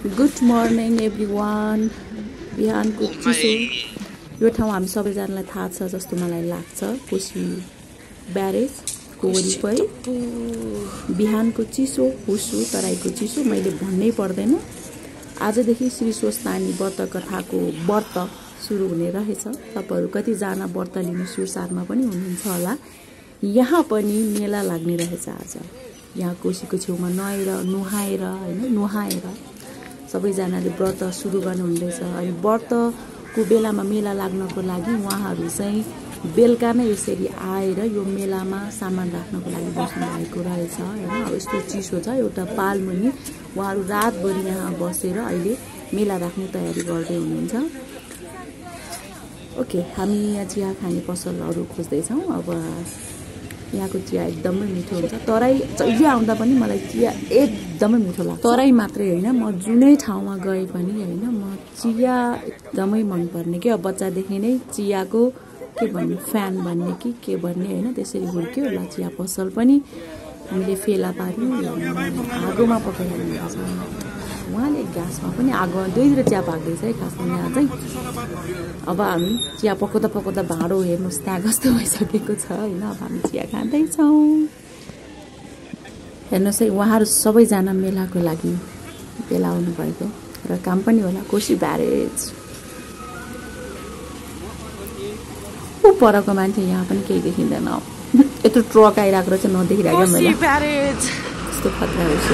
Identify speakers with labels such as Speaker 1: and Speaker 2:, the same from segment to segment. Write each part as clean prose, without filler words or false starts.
Speaker 1: Good morning everyone. बिहानको चिसो यो ठाउँ हामी सबैजनालाई थाहा छ जस्तो मलाई लाग्छ। कोशी ब्यारेजको वरिपरि बिहानको चिसो हुसु तराईको चिसो मैले भन्नै पर्दैन। आजदेखि श्री स्वस्तानी व्रत कथाको व्रत सुरु हुने रहेछ। तपाईहरु कतिजना व्रत लिने सुरसारमा पनि हुनुहुन्छ होला। यहाँ पनि मेला लाग्ने रहेछ आज। यहाँ कोशीको छेउमा नुहाएर सबैजनाले व्रत सुरु गर्नुहुँदैछ। अनि व्रतको बेलामा मेला लाग्नको लागि उहाँहरू चाहिँ बेलुका नै यसरी आएर यो मेलामा सामान राख्नको लागि बस्नु भएको रहेछ हैन। अब यस्तो चिसो छ, एउटा पालमुनि उहाँहरू रातभरि यहाँ बसेर अहिले मेला राख्ने तयारी गर्दै हुनुहुन्छ। ओके, हामी यहाँ चिया खाने पसलहरू खोज्दैछौँ। अब यहाँको चिया एकदमै मिठो हुन्छ। तराई जहिले आउँदा पनि मलाई चिया एकदमै मिठो लाग्छ। तराई मात्रै होइन, म जुनै ठाउँमा गए पनि होइन, म चिया एकदमै मनपर्ने के। अब बच्चादेखि नै चियाको के भन्ने फ्यान भन्ने कि के भन्ने होइन, त्यसरी हुर्क्यो। ल चिया पसल पनि हामीले फेला पार्यौँ, आगोमा पकाइहाल्नुपर्छ। उहाँले ग्यासमा पनि आगोमा दुईतिर चिया पाक्दैछ है खासमा यहाँ चाहिँ। अब हामी चिया पकाउँदा भाँडो हेर्नुहोस् त्यहाँ कस्तो भइसकेको छ होइन। अब हामी चिया खाँदैछौँ। हेर्नुहोस् है, उहाँहरू सबैजना मेलाको लागि भेला हुनुभएको र काम पनि होला। कोशी ब्यारेज ऊ परको मान्छे यहाँ पनि केही देखिँदैन। यत्रो ट्रक आइरहेको रहेछ, नदेखिरहेको मैले। यस्तो खतरा रहेछ,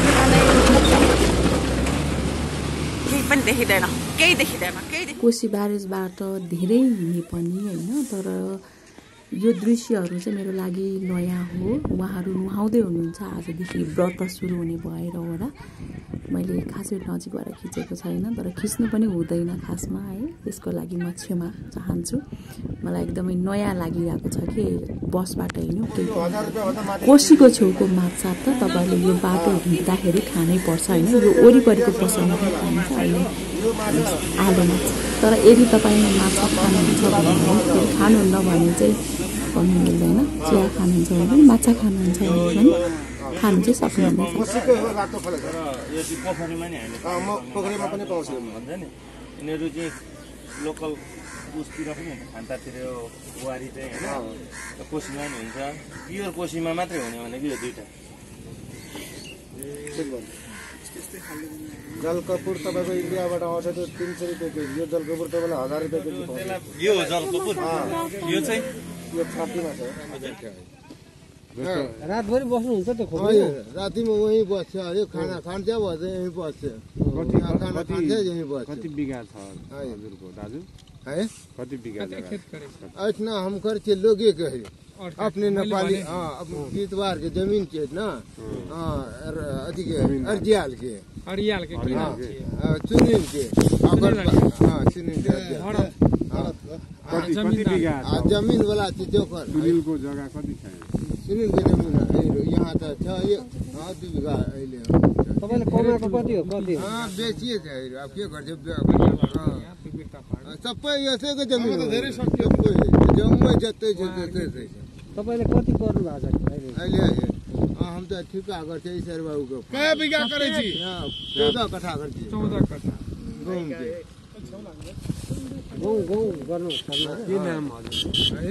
Speaker 1: कोशी ब्यारेजबाट धेरै हिँडे पनि होइन। तर यो दृश्यहरू चाहिँ मेरो लागि नयाँ हो। उहाँहरू नुहाउँदै हुनुहुन्छ। आजदेखि व्रत सुरु हुने भएर होला मैले खासै नजिकबाट खिचेको छैन, तर खिच्नु पनि हुँदैन खासमा है। त्यसको लागि म क्षमा चाहन्छु। मलाई एकदमै नयाँ लागिरहेको छ कि बसबाट हिँड्यो। कोशीको छेउको माछा त तपाईँहरूले यो बाटो हिँड्दाखेरि खानै पर्छ होइन। यो वरिपरिको पसलमा पनि खान्छ अहिले आलु माछा। तर यदि तपाईँ माछा खानुहुन्छ भने फेरि खानुहुन्न भने चाहिँ भन्नु मिल्दैन। चिया खानुहुन्छ भने पनि माछा खानुहुन्छ भने पनि खानु चाहिँ सक्नुहुनेछ।
Speaker 2: पोखरीमा पनि पाउँछ भन्छ नि। यिनीहरू चाहिँ लोकल उसतिर पनि हुन्छ, खान्तातिर बुहारी चाहिँ होइन, कोशीमा पनि हुन्छ। प्योर कोशीमा मात्रै हुने भनेको यो दुईटा।
Speaker 3: जलकपुर तपाईँको इन्डियाबाट आउँछ त्यो 300 रुपियाँ केजी। यो जलकपुर तपाईँलाई 1000 रुपियाँ केजी पाउँछ।
Speaker 2: यो जलकपुर यो चाहिँ
Speaker 3: यो छातीमा छ।
Speaker 4: रातभरि बस्नुहुन्छ त खोइ?
Speaker 3: रातिमा वहीँ बस्छ। यो खाना खान्छ भन्छ यहीँ बस्छ। खाना खान्छ यहीँ बस्छ।
Speaker 5: कति बिघा छ हजुरको दाजु
Speaker 3: है?
Speaker 5: कति बिघा जग्गा?
Speaker 3: इतना हम खर्चे लोगे कहे अपने नेपाली इतवार के जमीन के ना अथी के अर्जियाल के चुनिन के
Speaker 5: कति बिघा
Speaker 3: जमीन वाला चीज जो कर
Speaker 5: सुनिलको जग्गा कति छ?
Speaker 3: सुनिलको जमीन यहाँ त छ यो 2 बिघा अहिले।
Speaker 4: तपाईले कमाएको कति हो? कति?
Speaker 3: बेचिए छ अब के गर्छ। सबै यसैको जमिन हो। धेरै सक्यो जम्मै जतै छ त्यतै छ।
Speaker 4: तपाईले कति पर्नु भएको छ अहिले?
Speaker 3: अहिले हम त ठिका गर्छ ईश्वर बाबुको।
Speaker 5: कय बिघा करे छी?
Speaker 3: 14 कट्ठा गर्छ।
Speaker 5: 14 कट्ठा
Speaker 4: गौ गर्नु पर्छ।
Speaker 5: के नाम हजुर? है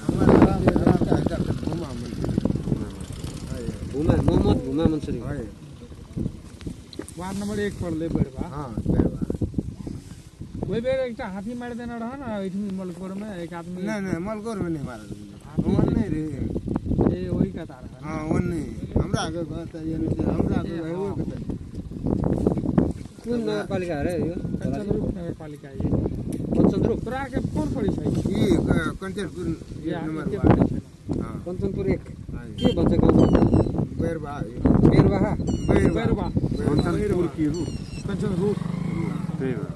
Speaker 4: भूमा मोहम्मद भूमा मन्सुरी
Speaker 5: है। Ward number 1 पढले बेरबा।
Speaker 3: बेरबा
Speaker 5: कोही बेर एकटा हाथी मार्दैन रहन एठी मलकोरमा एक आदमी।
Speaker 3: नहीं मलकोर में नहीं मारा। वन नहीं रे।
Speaker 5: ए वही का तार है।
Speaker 3: हां वन नहीं। हमरा आगे कहता ये नहीं हमरा आगे है वो कहता।
Speaker 4: कुन नगरपालिका रे यो?
Speaker 5: कञ्चनरुप नगरपालिका यो।
Speaker 4: कञ्चनरुप
Speaker 5: तोरा के फोन पड़ी छ?
Speaker 3: ये कञ्चनपुर नम्बर 1। हां
Speaker 4: कञ्चनपुर 1 के भन्छ गाउँ?
Speaker 3: बेरबा
Speaker 4: बेरबा
Speaker 5: कञ्चनपुर की रूप कञ्चनरुप त्यही हो।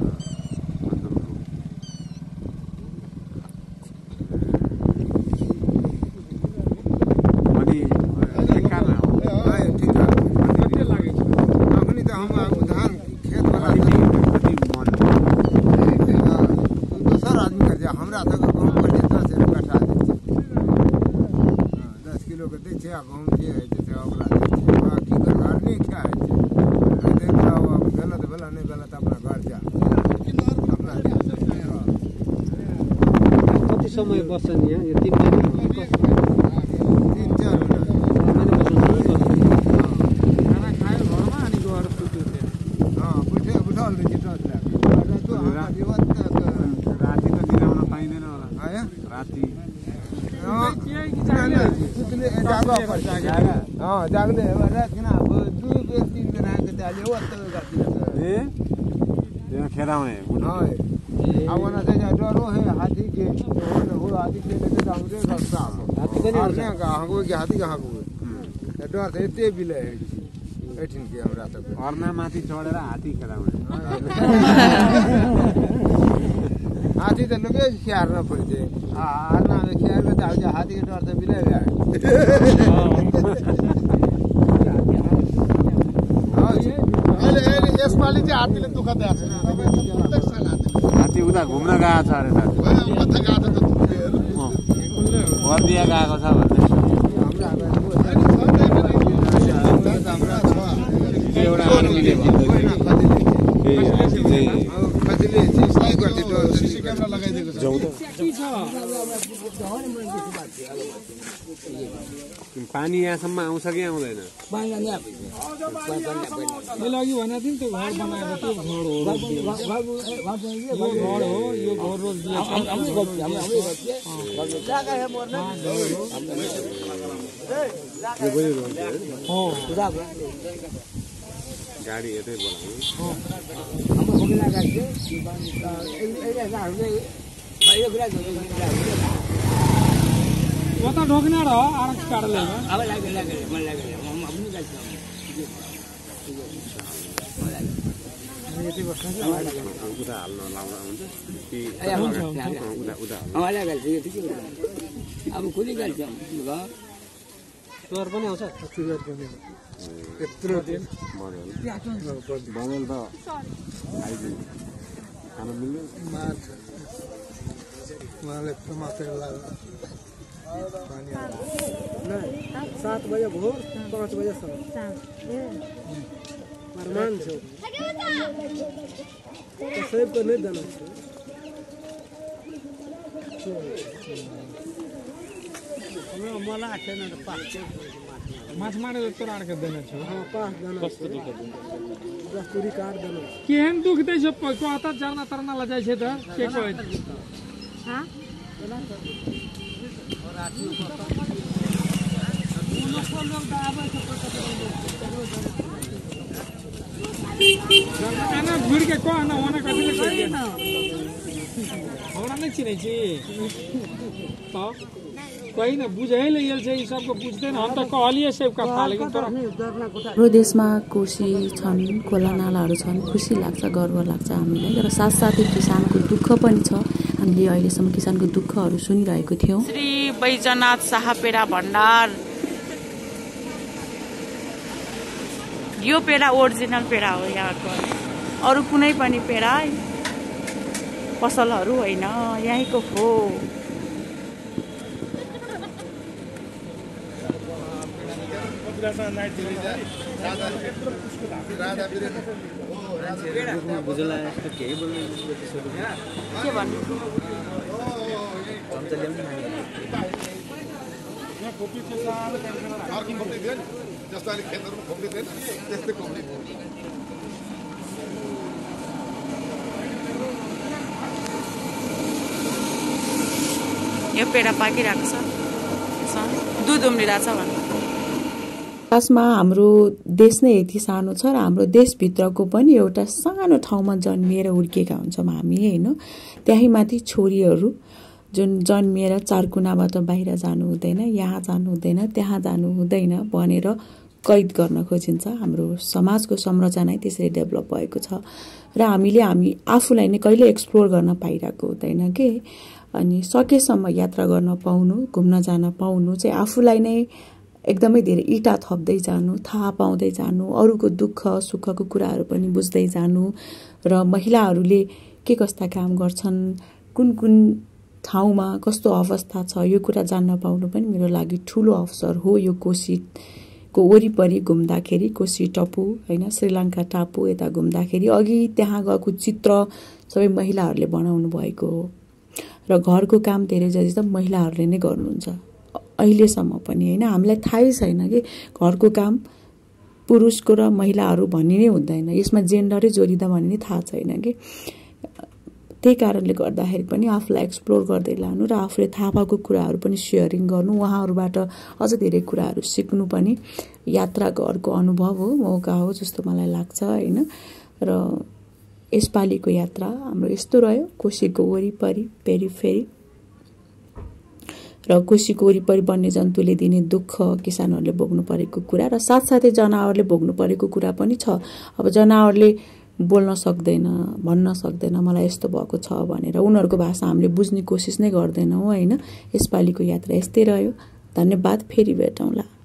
Speaker 3: हमरा तक गाँव पर 10 रुपया दै छै। 10 किलो के दै छै। गाँव जे है जैसे ओकरा दै छै। बाकी तो घर नहीं क्या है। देख रहा हो आप गलत भला नहीं
Speaker 4: समय बस्छन् यहाँ यो 3 महिना
Speaker 3: 3-4 महिना
Speaker 5: खाना खायो घरमा अनि गएर सुत्यो
Speaker 6: राति त निदाउन पाइँदैन होला राति
Speaker 3: जाग्ने रातमा अब 2-3 जना आके
Speaker 6: त्यहाँ खेदाउने
Speaker 3: अब न चाहिँ डरो है हाथी के हो हाथी के लेके जाउँदै रास्ता हाथी पनि कहाँको कि हाथी कहाँको डर चाहिँ त्यही बिले एठिन के हमरा त
Speaker 6: अर्ना माथि चढेर हाथी खेदाउने
Speaker 3: हाथी त लुके स्याहार्न पर्छ अर्ना स्याहारको त हाथी के डर त बिले अहिले यसपालि चाहिँ हात्तीले दुःख दिएको छ
Speaker 6: हात्ती उता घुम्न गएको छ अरे बर्दिया गएको छ भन्दै एउटा आर्मीले पानी यहाँसम्म आउँछ कि आउँदैन
Speaker 5: मैले अघि भनेको थिएँ नि त्यो घर बनाएर त्यो घर हो यो घर रोज
Speaker 6: गाडी यतै
Speaker 5: कता ढोक्ने र आरक्ष काट्दै
Speaker 6: उता हाल्न लाउँदा हुन्छ
Speaker 7: अब खुली गाल्छ
Speaker 4: चोर पनि आउँछ
Speaker 6: त्यत्रो बनेल त खाइदिनु खान मिल्यो
Speaker 3: उहाँले मात्र लाग्यो
Speaker 4: 7 बजे भोर 5 बजेसम्म मरमान छ त्यसैको गर्ने जानु मलाई आएन त 5
Speaker 5: माछ मारेर तोरा आडके देने छु
Speaker 4: 5 जना कस्तो दुख जस्तुरी काट देनु
Speaker 5: केहन दुख्दै छ कता जर्ना तरना लजाइ छ त के कहै
Speaker 8: हां
Speaker 5: ana घुर के को ana वना कतिले छैन हमरा नै चिनै छी त कोही न बुझैले यल चाहिँ सबको बुझ्दैन हम त कहलिए सेबका फा लेकिन तर
Speaker 1: हाम्रो देशमा कोशी छन् खोला नालाहरू छन् खुसी लाग्छ गर्व लाग्छ हामीलाई तर साथसाथै किसानको दुःख पनि छ हामीले अहिलेसम्म किसानको दुःखहरू सुनिरहेको थियौं
Speaker 8: श्री बैजनाथ शाह पेडा भण्डार यो पेडा ओरिजिनल पेडा हो यहाँको अरु कुनै पनि पेडा पसलहरू होइन यहीँको हो के भन्नु यो पेडा पाकिरहेको छ दुध उम्लिरहेको छ भन्नु
Speaker 1: खासमा हाम्रो देश नै यति सानो छ र हाम्रो देशभित्रको पनि एउटा सानो ठाउँमा जन्मिएर हुर्केका हुन्छौँ हामी हैन त्यही माथि छोरीहरू जुन जन्मिएर चारकुनाबाट बाहिर जानु हुँदैन यहाँ जानु हुँदैन त्यहाँ जानु हुँदैन भनेर कैद गर्न खोजिन्छ हाम्रो समाजको संरचना त्यसरी डेभलप भएको छ र हामी आफूलाई नै कहिले एक्सप्लोर गर्न पाइरहेको हुँदैन के अनि सकेसम्म यात्रा गर्न पाउनु घुम्न जान पाउनु चाहिँ आफूलाई नै एकदमै धेरै इटा थप्दै जानु थाहा पाउँदै जानु अरूको दुःख सुखको कुराहरू पनि बुझ्दै जानु र महिलाहरूले के कस्ता काम गर्छन् कुन कुन ठाउँमा कस्तो अवस्था छ यो कुरा जान्न पाउनु पनि मेरो लागि ठूलो अवसर हो यो कोशीको वरिपरि घुम्दाखेरि कोशी टपु हैन श्रीलङ्का टापु यता घुम्दाखेरि अघि त्यहाँ गएको चित्र सबै महिलाहरूले बनाउनु भएको हो र घरको काम धेरै जति त महिलाहरूले नै गर्नुहुन्छ अहिलेसम्म पनि हैन। हामीलाई थाहै छैन कि घरको काम पुरुषको र महिलाहरू भन्ने नै हुँदैन, यसमा जेन्डरै जोडिँदा भन्ने नै थाहा छैन कि। त्यही कारणले गर्दाखेरि पनि आफूलाई एक्सप्लोर गर्दै लानु र आफूले थाहा भएको कुराहरू पनि सेयरिङ गर्नु, उहाँहरूबाट अझ धेरै कुराहरू सिक्नु पनि यात्रा गर्को अनुभव हो, मौका हो जस्तो मलाई लाग्छ हैन। र यसपालिको यात्रा हाम्रो यस्तो रह्यो, कोशीको वरिपरि पेरिफेरी र कोशीको वरिपरि वन्यजन्तुले दिने दुःख, किसानहरूले भोग्नु परेको कुरा र साथसाथै जनावरले भोग्नु परेको कुरा पनि छ। अब जनावरले बोल्न सक्दैन, भन्न सक्दैन मलाई यस्तो भएको छ भनेर, उनीहरूको भाषा हामीले बुझ्ने कोसिस नै गर्दैनौँ हैन। यसपालिको यात्रा यस्तै रह्यो। धन्यवाद, फेरि भेटौँला।